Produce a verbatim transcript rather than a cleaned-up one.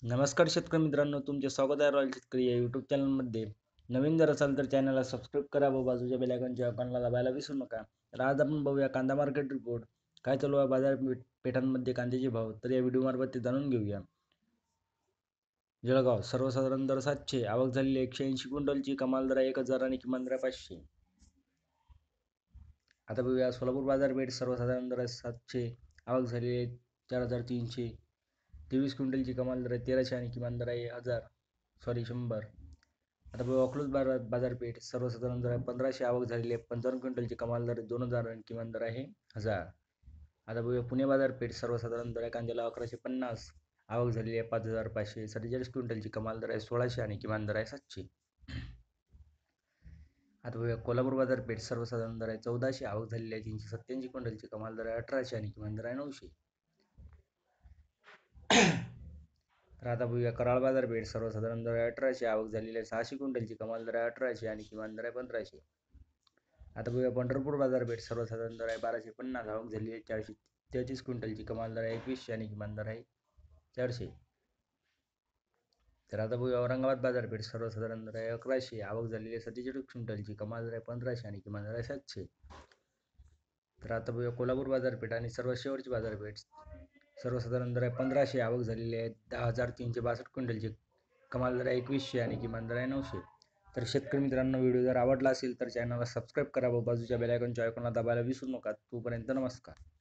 नमस्कार शेतकरी मित्रांनो, तुमचे स्वागत आहे रॉयल शेतकरी या यूट्यूब चॅनलमध्ये. नवीन जर असाल तर चॅनलला सबस्क्राईब करा व बाजूच्या बेल आयकॉनच्या आयकॉनला दाबायला विसरू नका. तर आज आपण बघूया कांदा मार्केट रिपोर्ट. काय चालू आहे बाजारपेठांमध्ये कांद्याचे भाव, तर या व्हिडिओमार्फत ते जाणून घेऊया. जळगाव सर्वसाधारण दर सातशे, आवक झालेली एकशे ऐंशी क्विंटलची, कमाल दर एक हजार आणि किमान दर पाचशे. आता बघूया सोलापूर बाजारपेठ. सर्वसाधारण दर सातशे, आवक झालेली आहे चार हजार तीनशे, तेवीस क्विंटलची, कमाल दर आहे तेराशे आणि किमान दर आहे हजार सॉरी शंभर. आता बघा अकलूज बाजार बाजारपेठ. सर्वसाधारण दर आहे पंधराशे, आवक झालेली आहे पंचावन्न क्विंटलची, कमाल दर दोन हजार आणि किमान दर आहे हजार. आता बघूया पुणे बाजारपेठ. सर्वसाधारण दर आहे कांद्याला अकराशे पन्नास, आवक झालेली आहे पाच हजार पाचशे सत्तेचाळीस क्विंटलची, कमाल दर आहे सोळाशे आणि किमान दर आहे सातशे. आता बघूया कोल्हापूर बाजारपेठ. सर्वसाधारण दर आहे चौदाशे, आवक झालेली आहे तीनशे सत्त्याऐंशी क्विंटलची, कमाल दर आहे अठराशे आणि किमान दर आहे नऊशे. तर आता बघूया कराड बाजारपेठ. सर्वसाधारण दर आहे अठराशे, आवक झालेली आहे सहाशे क्विंटलची, कमाल दर आहे अठराशे आणि किमान दर आहे पंधराशे. आता बघूया पंढरपूर बाजारपेठ. सर्वसाधारण दर आहे बाराशे पन्नास, आवक झालेली आहे चारशे तेहतीस क्विंटलची, कमाल दर आहे एकवीसशे आणि किमान दर आहे चारशे. तर आता बघूया औरंगाबाद बाजारपेठ. सर्वसाधारण दर आहे अकराशे, आवक झालेली आहे सत्तेचाळीस क्विंटलची, कमाल दर आहे पंधराशे आणि किमान दर आहे सातशे. तर आता बघूया कोल्हापूर बाजारपेठ आणि सर्व शेवटची बाजारपेठ. सर्वसाधारण दर आहे पंधराशे, आवक झालेली आहे दहा हजार तीनशे बासष्ट क्विंटलची, कमाल दर आहे एकवीसशे आणि किमान दर आहे नऊशे. तर शेतकरी मित्रांनो, व्हिडिओ जर आवडला असेल तर चॅनलला सबस्क्राईब करा व बाजूच्या बेल आयकॉनच्या आयकॉनला दाबायला विसरू नका. तोपर्यंत नमस्कार.